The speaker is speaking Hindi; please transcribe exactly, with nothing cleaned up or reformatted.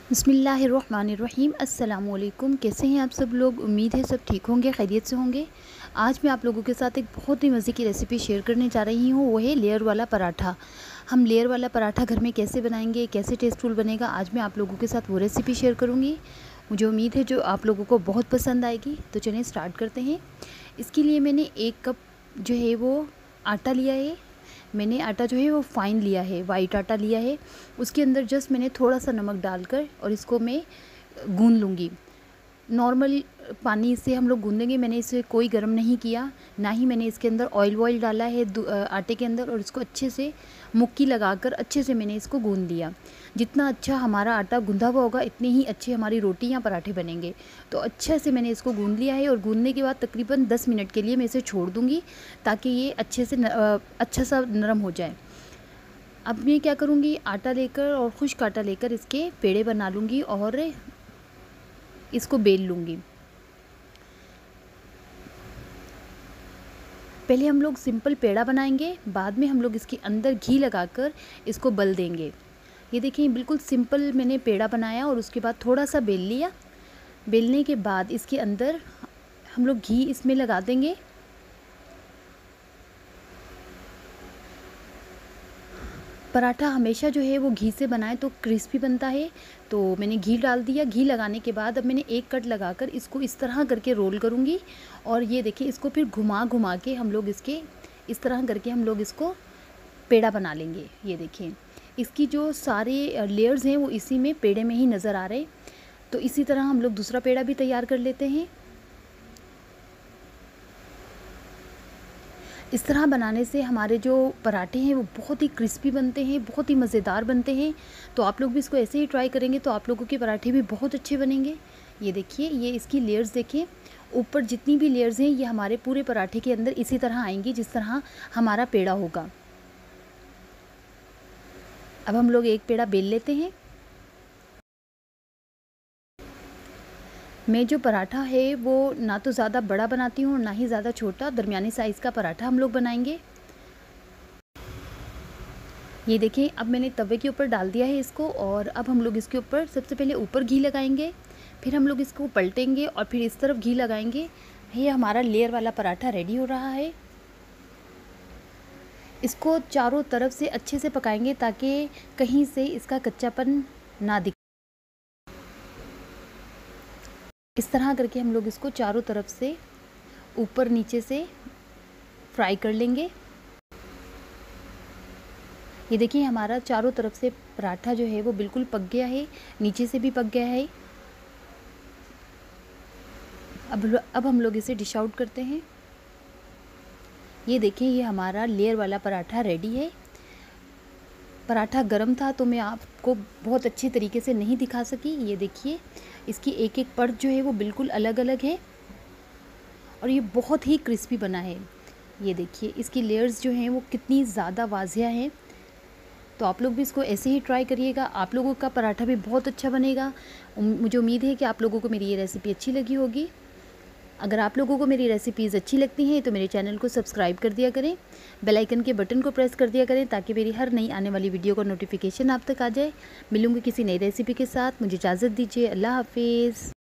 बिस्मिल्लाहिर्रहमानिर्रहीम। अस्सलामु अलैकुम। कैसे हैं आप सब लोग? उम्मीद है सब ठीक होंगे, खैरियत से होंगे। आज मैं आप लोगों के साथ एक बहुत ही मज़े की रेसिपी शेयर करने जा रही हूँ, वो है लेयर वाला पराठा। हम लेयर वाला पराठा घर में कैसे बनाएंगे, कैसे टेस्टफुल बनेगा, आज मैं आप लोगों के साथ वो रेसिपी शेयर करूँगी। मुझे उम्मीद है जो आप लोगों को बहुत पसंद आएगी। तो चलिए स्टार्ट करते हैं। इसके लिए मैंने एक कप जो है वो आटा लिया है। मैंने आटा जो है वो फ़ाइन लिया है, वाइट आटा लिया है। उसके अंदर जस्ट मैंने थोड़ा सा नमक डालकर और इसको मैं गूंद लूँगी। नॉर्मल पानी से हम लोग गूंदेंगे। मैंने इसे कोई गर्म नहीं किया, ना ही मैंने इसके अंदर ऑयल वॉयल डाला है आटे के अंदर। और इसको अच्छे से मुक्की लगाकर अच्छे से मैंने इसको गूंद लिया। जितना अच्छा हमारा आटा गूंदा हुआ होगा, इतनी ही अच्छी हमारी रोटी या पराठे बनेंगे। तो अच्छे से मैंने इसको गूंद लिया है और गूंदने के बाद तकरीबन दस मिनट के लिए मैं इसे छोड़ दूँगी, ताकि ये अच्छे से न, अच्छा सा नरम हो जाए। अब मैं क्या करूँगी, आटा लेकर और खुश्क आटा लेकर इसके पेड़े बना लूँगी और इसको बेल लूँगी। पहले हम लोग सिंपल पेड़ा बनाएंगे, बाद में हम लोग इसके अंदर घी लगाकर इसको बल देंगे। ये देखिए बिल्कुल सिंपल मैंने पेड़ा बनाया और उसके बाद थोड़ा सा बेल लिया। बेलने के बाद इसके अंदर हम लोग घी इसमें लगा देंगे। पराठा हमेशा जो है वो घी से बनाए तो क्रिस्पी बनता है। तो मैंने घी डाल दिया। घी लगाने के बाद अब मैंने एक कट लगाकर इसको इस तरह करके रोल करूँगी। और ये देखिए इसको फिर घुमा घुमा के हम लोग इसके इस तरह करके हम लोग इसको पेड़ा बना लेंगे। ये देखिए इसकी जो सारे लेयर्स हैं वो इसी में पेड़े में ही नज़र आ रहे। तो इसी तरह हम लोग दूसरा पेड़ा भी तैयार कर लेते हैं। इस तरह बनाने से हमारे जो पराठे हैं वो बहुत ही क्रिस्पी बनते हैं, बहुत ही मज़ेदार बनते हैं। तो आप लोग भी इसको ऐसे ही ट्राई करेंगे तो आप लोगों के पराठे भी बहुत अच्छे बनेंगे। ये देखिए ये इसकी लेयर्स देखिए, ऊपर जितनी भी लेयर्स हैं ये हमारे पूरे पराठे के अंदर इसी तरह आएंगी जिस तरह हमारा पेड़ा होगा। अब हम लोग एक पेड़ा बेल लेते हैं। मैं जो पराठा है वो ना तो ज़्यादा बड़ा बनाती हूँ ना ही ज़्यादा छोटा, दरमियानी साइज़ का पराठा हम लोग बनाएंगे। ये देखें अब मैंने तवे के ऊपर डाल दिया है इसको। और अब हम लोग इसके ऊपर सबसे पहले ऊपर घी लगाएंगे, फिर हम लोग इसको पलटेंगे और फिर इस तरफ घी लगाएंगे। ये हमारा लेयर वाला पराठा रेडी हो रहा है। इसको चारों तरफ से अच्छे से पकाएंगे ताकि कहीं से इसका कच्चापन ना दिखे। इस तरह करके हम लोग इसको चारों तरफ से ऊपर नीचे से फ्राई कर लेंगे। ये देखिए हमारा चारों तरफ से पराठा जो है वो बिल्कुल पक गया है, नीचे से भी पक गया है। अब अब हम लोग इसे डिश आउट करते हैं। ये देखिए ये हमारा लेयर वाला पराठा रेडी है। पराठा गरम था तो मैं आपको बहुत अच्छे तरीके से नहीं दिखा सकी। ये देखिए इसकी एक एक परत जो है वो बिल्कुल अलग अलग है और ये बहुत ही क्रिस्पी बना है। ये देखिए इसकी लेयर्स जो हैं वो कितनी ज़्यादा वाज़िया हैं। तो आप लोग भी इसको ऐसे ही ट्राई करिएगा, आप लोगों का पराठा भी बहुत अच्छा बनेगा। मुझे उम्मीद है कि आप लोगों को मेरी ये रेसिपी अच्छी लगी होगी। अगर आप लोगों को मेरी रेसिपीज़ अच्छी लगती हैं तो मेरे चैनल को सब्सक्राइब कर दिया करें, बेल आइकन के बटन को प्रेस कर दिया करें ताकि मेरी हर नई आने वाली वीडियो का नोटिफिकेशन आप तक आ जाए। मिलूँगी किसी नई रेसिपी के साथ, मुझे इजाज़त दीजिए। अल्लाह हाफिज़।